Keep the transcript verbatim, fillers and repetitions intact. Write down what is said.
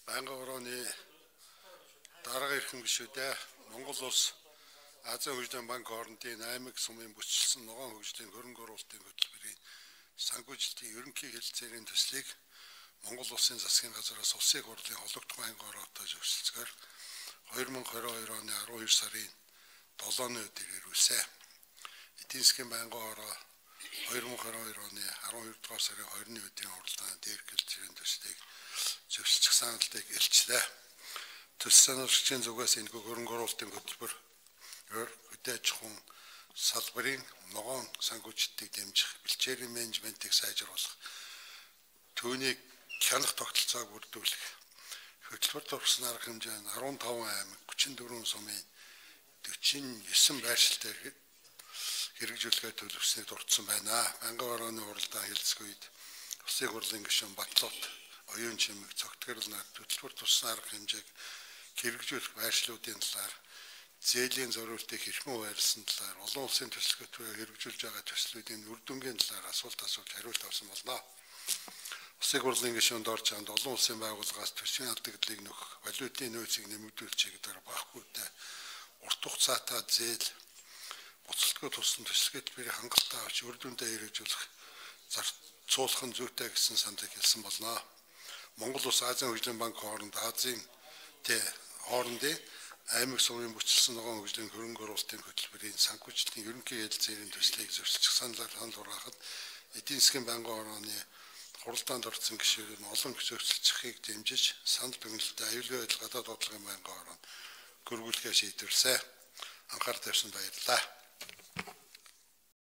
Байнгын хорооны дарга эрхэм гишүүдээ Монгол улс Азийн хөгжлийн банк хоорондын аймаг сумын бүсчилсэн ногоон хөгжлийн хөрөнгө оруулалтын хөтөлбөрийн санхүүжилтийн ерөнхий хэлэлцээрийн төслийг Монгол улсын засгийн газраас улсын хурлын хологдох байнгын хороотой зөвшөлдсөөр хоёр мың хорин хоёр оны арван хоёр сарын долооны өдөр ирүүлсэн. Эдийн засгийн байнгын хороо хоёр мың хорин хоёр оны арван хоёр дугаар сарын хоёрны өдрийн хурлаан дээр хэлэлцээрийн төслийг зөвшөлдөх саналыг илчлээ. Төсөл санамжлагчийн зүгээс энэ хөрөнгө оруулалтын хөтөлбөр хөдөө аж ахуйн салбарын ногоон санхүүжилтийг дэмжих, бэлчээрийн менежментийг сайжруулах, түүнийг хянах тогтолцоог бүрдүүлэх, хөтөлбөрт орсон арга хэмжээ нь арван таван аймаг, гүчин дөрвөн сумын дөрвөн есөн байршилтай хэрэгжүүлэхэд төлөвлөснийг дурдсан байна. Байнгын хорооны уралдаан хэлэлцэх үед улсын хурлын гишүүн Батлууд, оюун чимэг, цогтгорол нар хөтөлбөрт орсон арга хэмжээг хэрэгжүүлэх байршлуудын талаар зээлийн зориултыг хэрхэн хуваарлсан талаар олон улсын төсөлгөтөөр хэрэгжүүлж байгаа төслүүдийн үр дүнгийн талаар асуулт асууж хариулт авсан болно. Улсын хурлын гишүүнд орж чанд олон улсын байгууллагаас төсвийн алдагдлыг нөхөх, валютын нөөцийг нэмэгдүүлэх чиглэлээр багахгүйтэй урт хугацаатай зээл буцалтгүй туссан төсөлгөтөлбөрийг хангалттай авч үр дүндээ хэрэгжүүлэх зарцуулах нь зүйтэй гэсэн саналыг хэлсэн болно. Монгол улс Азийн хөгжлийн банк хооронд Азийн тэ хоорондын аймаг сумын бүчилсэн ногоон хөгжлийн хөрөнгө оруулалтын хөтөлбөрийн санхүүжилтийн ерөнхий хэлэлцээрийн төслийг зөвшөөрөх саналаар санал хураахад эдийн засгийн байнгын хорооны хуралдаанд орсон гишүүд нь олон зөвшөөрлөгчийг дэмжиж санал дүгнэлтэд аюулгүй байдал гадаад бодлогын байнгын хороонд гөрвүүлэхээ шийдвэрлсэн. Анхаарал тавьсан баярлалаа.